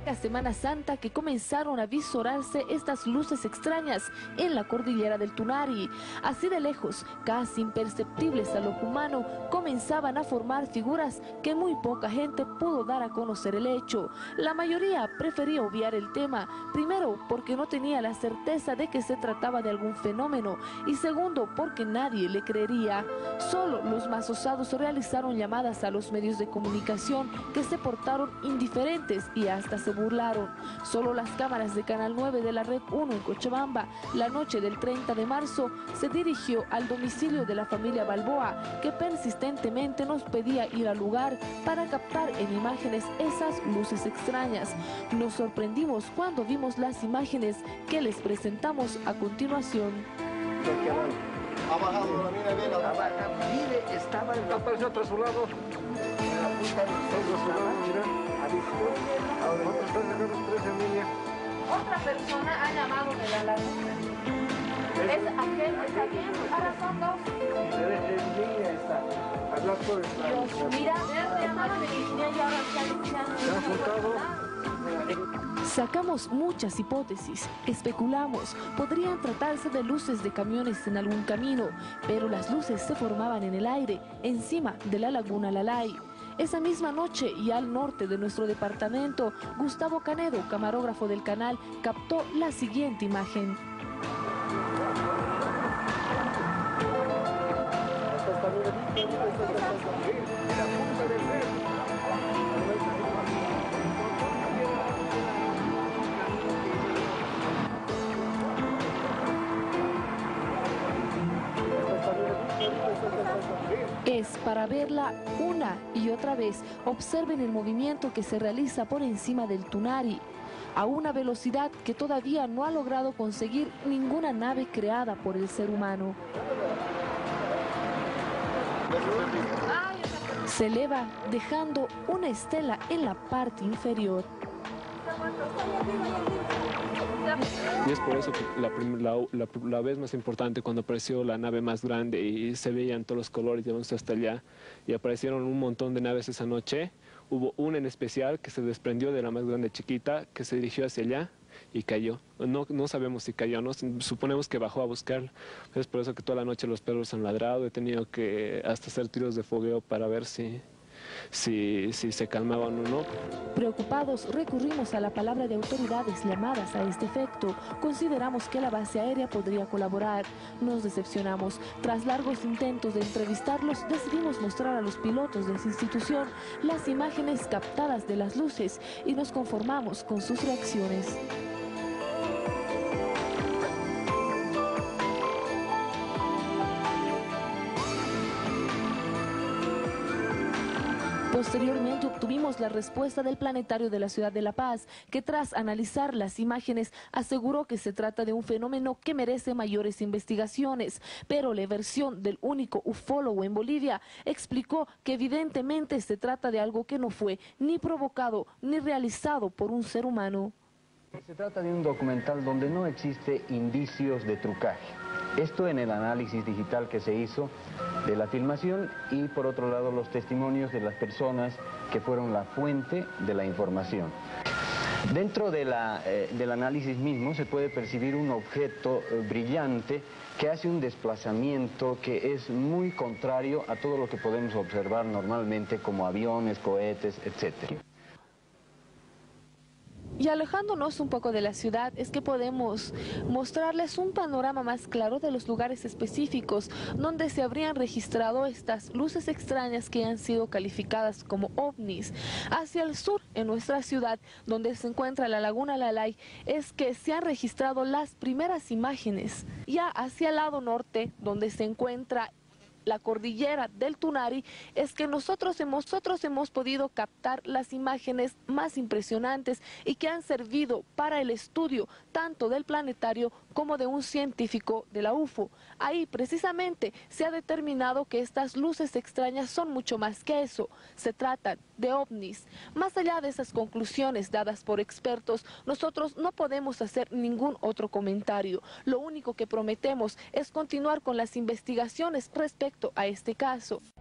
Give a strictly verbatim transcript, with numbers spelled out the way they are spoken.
larga Semana Santa que comenzaron a visorarse estas luces extrañas en la cordillera del Tunari. Así de lejos, casi imperceptibles al ojo humano, comenzaban a formar figuras que muy poca gente pudo dar a conocer el hecho. La mayoría prefería obviar el tema, primero porque no tenía la certeza de que se trataba de algún fenómeno y segundo porque nadie le creería. Solo los más osados realizaron llamadas a los medios de comunicación que se portaron indiferentes y hasta se burlaron. Solo las cámaras de Canal nueve de la Red uno en Cochabamba, la noche del treinta de marzo, se dirigió al domicilio de la familia Balboa, que persistentemente nos pedía ir al lugar para captar en imágenes esas luces extrañas. Nos sorprendimos cuando vimos las imágenes que les presentamos a continuación. Ha bajado la mina bien, ha bajado. Mire, estaba el apareció tras su lado. La punta de Otra persona ha llamado de la laguna. Es aquel que está bien, ahora son dos. En línea está. Hablar por el Dios, mira, verde, amable, y ahora se han juntado. Sacamos muchas hipótesis, especulamos, podrían tratarse de luces de camiones en algún camino, pero las luces se formaban en el aire, encima de la laguna Lalay. Esa misma noche y al norte de nuestro departamento, Gustavo Canedo, camarógrafo del canal, captó la siguiente imagen. Es para verla una y otra vez. Observen el movimiento que se realiza por encima del Tunari, a una velocidad que todavía no ha logrado conseguir ninguna nave creada por el ser humano. Se eleva dejando una estela en la parte inferior. Y es por eso que la, la, la, la vez más importante, cuando apareció la nave más grande y se veían todos los colores, llevamos hasta allá, y aparecieron un montón de naves esa noche, hubo una en especial que se desprendió de la más grande chiquita, que se dirigió hacia allá y cayó. No, no sabemos si cayó, no, suponemos que bajó a buscarla. Es por eso que toda la noche los perros han ladrado, he tenido que hasta hacer tiros de fogueo para ver si... Si, si se calmaban o no. Preocupados, recurrimos a la palabra de autoridades llamadas a este efecto. Consideramos que la base aérea podría colaborar. Nos decepcionamos. Tras largos intentos de entrevistarlos, decidimos mostrar a los pilotos de esa institución las imágenes captadas de las luces y nos conformamos con sus reacciones. Posteriormente obtuvimos la respuesta del planetario de la ciudad de La Paz, que tras analizar las imágenes aseguró que se trata de un fenómeno que merece mayores investigaciones, pero la versión del único ufólogo en Bolivia explicó que evidentemente se trata de algo que no fue ni provocado ni realizado por un ser humano. Se trata de un documental donde no existe indicios de trucaje. Esto en el análisis digital que se hizo de la filmación y por otro lado los testimonios de las personas que fueron la fuente de la información. Dentro de la, eh, del análisis mismo se puede percibir un objeto eh, brillante que hace un desplazamiento que es muy contrario a todo lo que podemos observar normalmente como aviones, cohetes, etcétera. Y alejándonos un poco de la ciudad es que podemos mostrarles un panorama más claro de los lugares específicos donde se habrían registrado estas luces extrañas que han sido calificadas como ovnis. Hacia el sur, en nuestra ciudad, donde se encuentra la laguna Lalay, es que se han registrado las primeras imágenes. Ya hacia el lado norte, donde se encuentra la cordillera del Tunari, es que nosotros hemos, nosotros hemos podido captar las imágenes más impresionantes y que han servido para el estudio tanto del planetario como de un científico de la U F O. Ahí precisamente se ha determinado que estas luces extrañas son mucho más que eso, se tratan de ovnis. Más allá de esas conclusiones dadas por expertos, nosotros no podemos hacer ningún otro comentario. Lo único que prometemos es continuar con las investigaciones respecto a este caso.